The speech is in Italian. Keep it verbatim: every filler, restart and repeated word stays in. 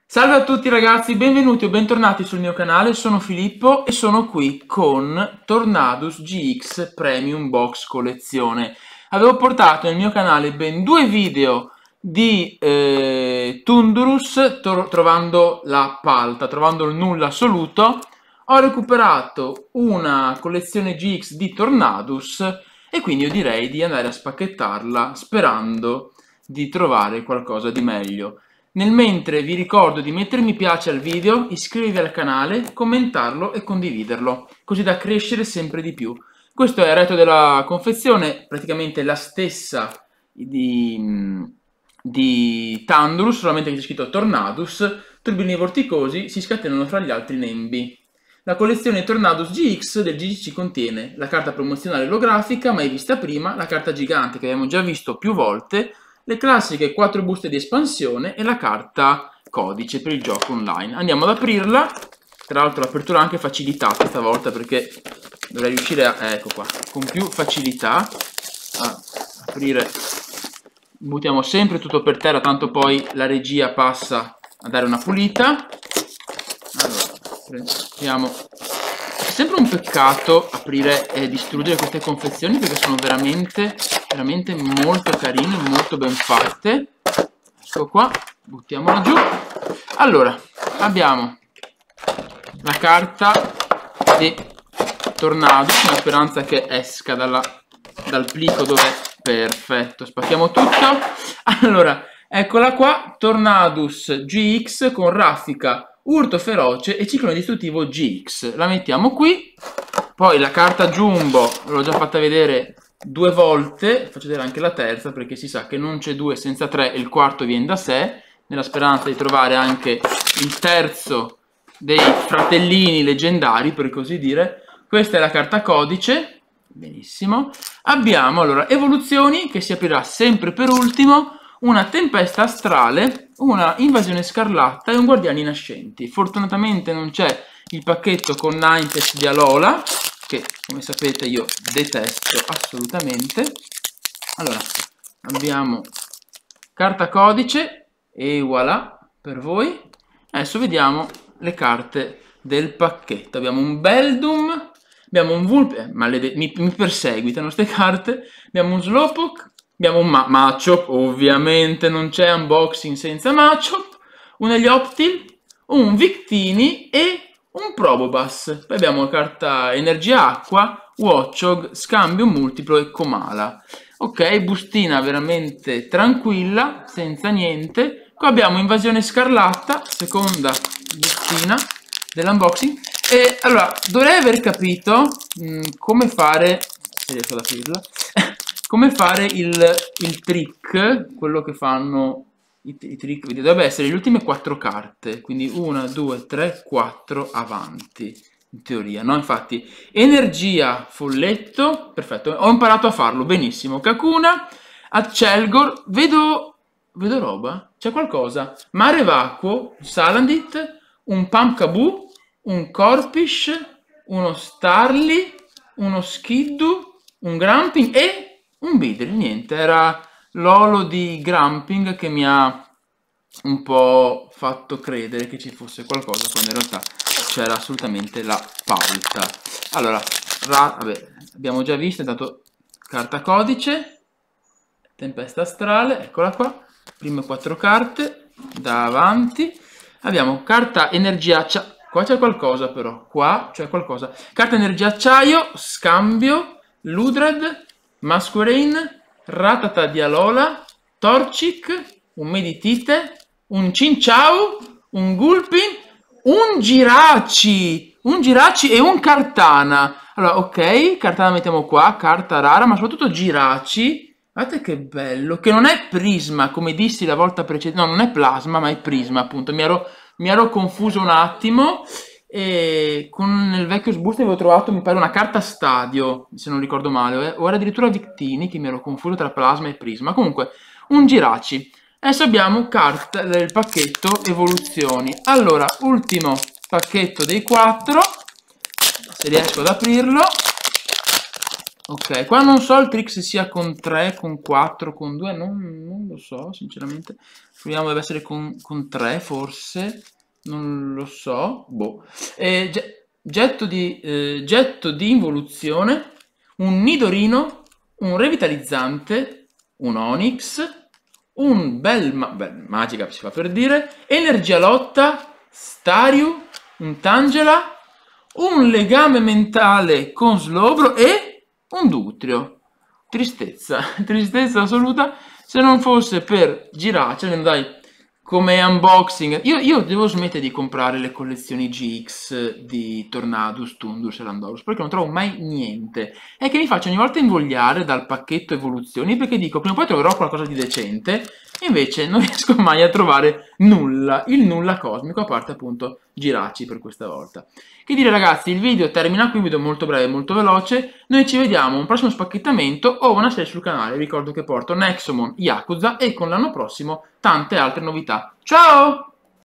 Salve a tutti ragazzi, benvenuti o bentornati sul mio canale, sono Filippo e sono qui con Tornadus G X Premium Box Collezione. Avevo portato nel mio canale ben due video di eh, Thundurus trovando la palta, trovando il nulla assoluto. Ho recuperato una collezione G X di Tornadus e quindi io direi di andare a spacchettarla sperando di trovare qualcosa di meglio. Nel mentre vi ricordo di mettere mi piace al video, iscrivervi al canale, commentarlo e condividerlo, così da crescere sempre di più. Questo è il retro della confezione, praticamente la stessa di, di Thundurus, solamente che c'è scritto Tornadus. Turbini vorticosi si scatenano fra gli altri nembi. La collezione Tornadus G X del G G C contiene la carta promozionale olografica, mai vista prima, la carta gigante che abbiamo già visto più volte, le classiche quattro buste di espansione e la carta codice per il gioco online. Andiamo ad aprirla. Tra l'altro l'apertura è anche facilitata stavolta perché dovrei riuscire a, ecco qua, con più facilità a aprire. Buttiamo sempre tutto per terra, tanto poi la regia passa a dare una pulita. Allora, prendiamo. È sempre un peccato aprire e distruggere queste confezioni perché sono veramente veramente molto carine, molto ben fatte. Ecco qua, buttiamola giù. Allora, abbiamo la carta di Tornadus, una speranza che esca dalla, dal plico dove è. Perfetto, spacchiamo tutto. Allora, eccola qua, Tornadus G X con raffica, urto feroce e ciclone distruttivo G X. La mettiamo qui. Poi la carta Jumbo, l'ho già fatta vedere due volte, faccio vedere anche la terza perché si sa che non c'è due senza tre e il quarto viene da sé, nella speranza di trovare anche il terzo dei fratellini leggendari, per così dire. Questa è la carta codice, benissimo. Abbiamo allora evoluzioni, che si aprirà sempre per ultimo, una tempesta astrale, una invasione scarlatta e un guardiani nascenti. Fortunatamente non c'è il pacchetto con Ninetales di Alola, che come sapete io detesto assolutamente. Allora, abbiamo carta codice e voilà per voi. Adesso vediamo le carte del pacchetto. Abbiamo un Beldum, abbiamo un Vulpix, eh, malede- mi, mi perseguitano queste carte, abbiamo un Slowpoke, abbiamo un Ma Machop, ovviamente non c'è unboxing senza Machop, un Helioptile, un Victini e un Probobus. Poi abbiamo la carta Energia Acqua, Watchog, Scambio Multiplo e Komala. Ok, bustina veramente tranquilla, senza niente. Qua abbiamo Invasione Scarlatta, seconda bustina dell'unboxing. E allora, dovrei aver capito mh, come fare, se riesco ad aprirla, come fare il, il trick, quello che fanno i, i trick, dovrebbe essere le ultime quattro carte, quindi una, due, tre, quattro avanti, in teoria, no? Infatti, energia, folletto, perfetto, ho imparato a farlo, benissimo. Kakuna, Accelgor, vedo, vedo roba, c'è qualcosa, Mare Vacuo, Salandit, un Pumpkaboo, un Corpish, uno Starly, uno Skidoo, un Gramping e un Beedrill. Niente, era l'olo di Gramping che mi ha un po' fatto credere che ci fosse qualcosa quando in realtà c'era assolutamente la palta. Allora, vabbè, abbiamo già visto, intanto carta codice, tempesta astrale, eccola qua, prime quattro carte, davanti, abbiamo carta energia, qua c'è qualcosa però, qua c'è qualcosa, carta energia acciaio, scambio, Ludred, Masquerain, Rattata di Alola, Torchic, un Meditite, un Chinchou, un Gulpin, un Giraci, un Giraci e un Kartana. Allora, ok, Kartana mettiamo qua, carta rara, ma soprattutto Giraci. Guardate che bello, che non è prisma, come dissi la volta precedente, no, non è plasma, ma è prisma, appunto. Mi ero, mi ero confuso un attimo. E con il vecchio sbusto avevo trovato, mi pare, una carta stadio, se non ricordo male, o era addirittura Victini, che mi ero confuso tra plasma e prisma. Comunque, un Giraci. Adesso abbiamo carta del pacchetto evoluzioni. Allora, ultimo pacchetto dei quattro, se riesco ad aprirlo. Ok, qua non so il trick se sia con tre, con quattro, con due, non, non lo so sinceramente. Proviamo, deve essere con, con tre forse, non lo so. Boh. Eh, ge- getto, di, eh, getto di involuzione, un nidorino, un revitalizzante, un Onyx, un bel, ma beh, magica si fa per dire, energia lotta, Stariu, un Tangela, un legame mentale con Slowbro e un Dutrio. Tristezza, tristezza assoluta, se non fosse per Giracia, almeno dai, come unboxing. Io, io devo smettere di comprare le collezioni G X di Tornadus, Tundus e Landorus, perché non trovo mai niente. È che mi faccio ogni volta invogliare dal pacchetto evoluzioni, perché dico, prima o poi troverò qualcosa di decente, e invece non riesco mai a trovare nulla, il nulla cosmico, a parte appunto Giraci per questa volta. Che dire ragazzi, il video termina qui, un video molto breve e molto veloce, noi ci vediamo a un prossimo spacchettamento o una serie sul canale, ricordo che porto Nexomon, Yakuza e con l'anno prossimo tante altre novità. Ciao!